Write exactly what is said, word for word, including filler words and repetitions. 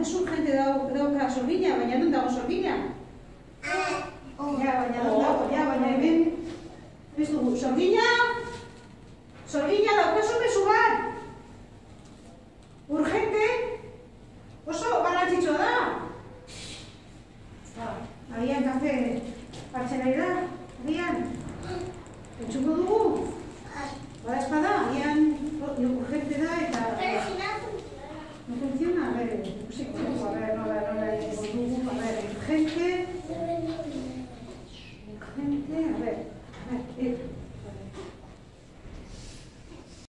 horrez urgente dauka Sorgina, baina non dago Sorgina? Ja, baina non dago, ja, baina hemen... Ez dugu, Sorgina! Sorgina, daukazu mezu bat! Urgente! Oso garrantzitsua da! Agian kafe hartzen ari da, agian? Entzuko dugu? Bada espada, agian urgente da eta... No funciona, a ver...